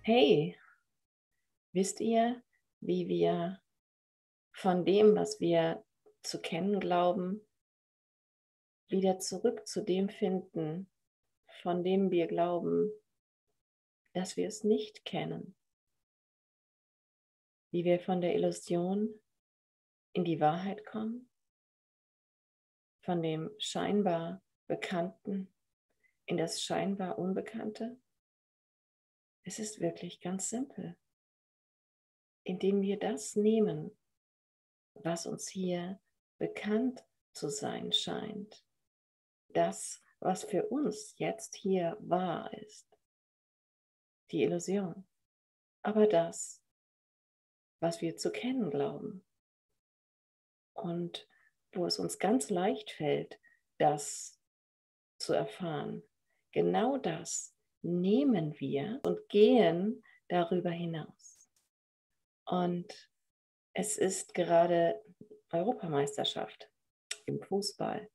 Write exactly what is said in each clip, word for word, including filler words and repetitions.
Hey, wisst ihr, wie wir von dem, was wir zu kennen glauben, wieder zurück zu dem finden, von dem wir glauben, dass wir es nicht kennen? Wie wir von der Illusion in die Wahrheit kommen, von dem scheinbar Bekannten in das scheinbar Unbekannte? Es ist wirklich ganz simpel. Indem wir das nehmen, was uns hier bekannt zu sein scheint, das, was für uns jetzt hier wahr ist, die Illusion, aber das, was wir zu kennen glauben und wo es uns ganz leicht fällt, das zu erfahren, genau das nehmen wir und gehen darüber hinaus. Und es ist gerade Europameisterschaft im Fußball.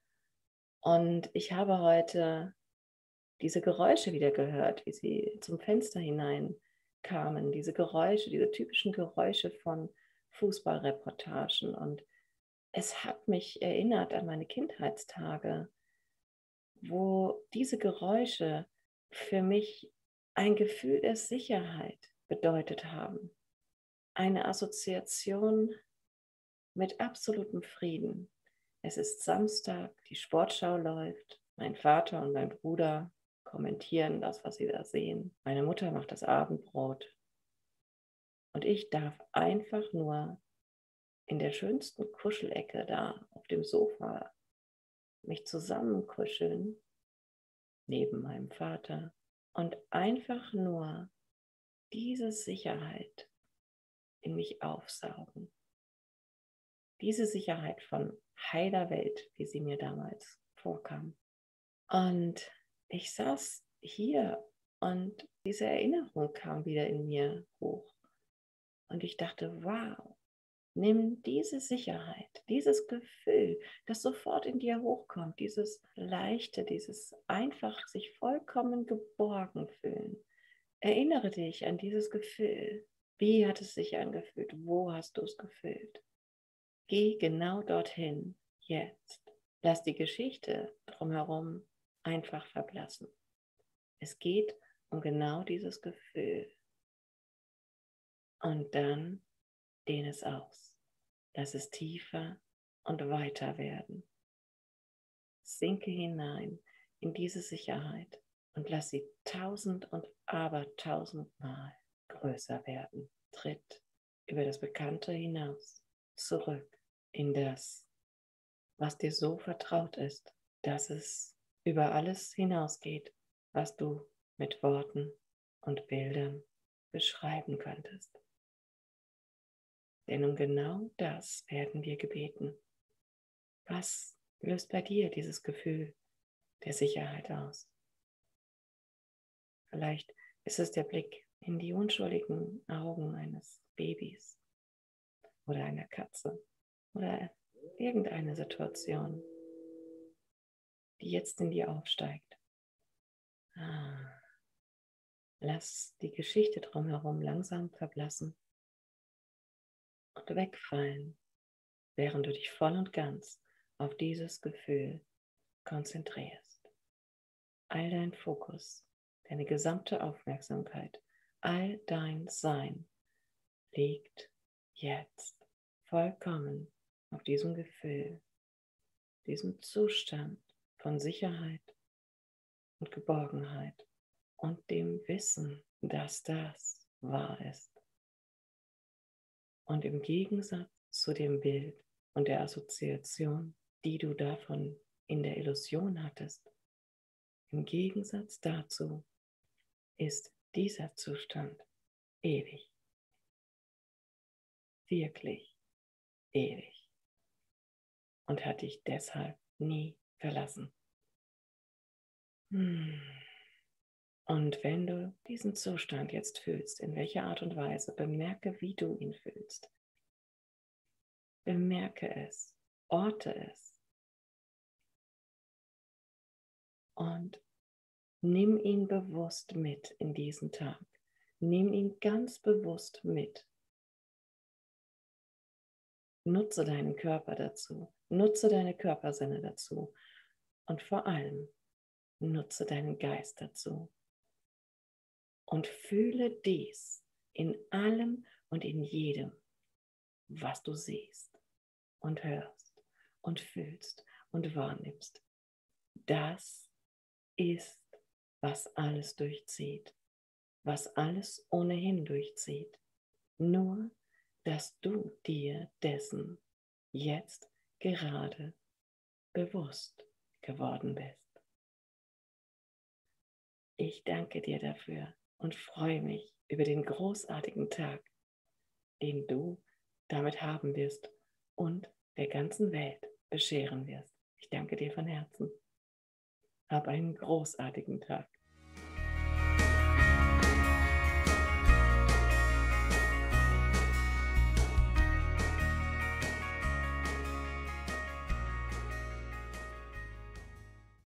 Und ich habe heute diese Geräusche wieder gehört, wie sie zum Fenster hinein kamen. Diese Geräusche, diese typischen Geräusche von Fußballreportagen. Und es hat mich erinnert an meine Kindheitstage, wo diese Geräusche für mich ein Gefühl der Sicherheit bedeutet haben. Eine Assoziation mit absolutem Frieden. Es ist Samstag, die Sportschau läuft, mein Vater und mein Bruder kommentieren das, was sie da sehen. Meine Mutter macht das Abendbrot und ich darf einfach nur in der schönsten Kuschelecke da auf dem Sofa mich zusammenkuscheln neben meinem Vater und einfach nur diese Sicherheit in mich aufsaugen. Diese Sicherheit von heiler Welt, wie sie mir damals vorkam. Und ich saß hier und diese Erinnerung kam wieder in mir hoch. Und ich dachte, wow, nimm diese Sicherheit, dieses Gefühl, das sofort in dir hochkommt, dieses Leichte, dieses einfach sich vollkommen geborgen fühlen. Erinnere dich an dieses Gefühl. Wie hat es sich angefühlt? Wo hast du es gefühlt? Geh genau dorthin, jetzt. Lass die Geschichte drumherum einfach verblassen. Es geht um genau dieses Gefühl. Und dann dehn es aus. Lass es tiefer und weiter werden. Sinke hinein in diese Sicherheit und lass sie tausend und abertausendmal größer werden. Tritt über das Bekannte hinaus, zurück in das, was dir so vertraut ist, dass es über alles hinausgeht, was du mit Worten und Bildern beschreiben könntest. Denn um genau das werden wir gebeten. Was löst bei dir dieses Gefühl der Sicherheit aus? Vielleicht ist es der Blick in die unschuldigen Augen eines Babys oder einer Katze oder irgendeine Situation, die jetzt in dir aufsteigt. Ah, lass die Geschichte drumherum langsam verblassen und wegfallen, während du dich voll und ganz auf dieses Gefühl konzentrierst. All dein Fokus, deine gesamte Aufmerksamkeit, all dein Sein liegt jetzt vollkommen auf diesem Gefühl, diesem Zustand von Sicherheit und Geborgenheit und dem Wissen, dass das wahr ist. Und im Gegensatz zu dem Bild und der Assoziation, die du davon in der Illusion hattest, im Gegensatz dazu ist dieser Zustand ewig. Wirklich ewig. Und hat dich deshalb nie verlassen. Hm. Und wenn du diesen Zustand jetzt fühlst, in welcher Art und Weise, bemerke, wie du ihn fühlst. Bemerke es, orte es und nimm ihn bewusst mit in diesen Tag. Nimm ihn ganz bewusst mit. Nutze deinen Körper dazu, nutze deine Körpersinne dazu und vor allem nutze deinen Geist dazu. Und fühle dies in allem und in jedem, was du siehst und hörst und fühlst und wahrnimmst. Das ist, was alles durchzieht, was alles ohnehin durchzieht. Nur, dass du dir dessen jetzt gerade bewusst geworden bist. Ich danke dir dafür und freue mich über den großartigen Tag, den du damit haben wirst und der ganzen Welt bescheren wirst. Ich danke dir von Herzen. Hab einen großartigen Tag.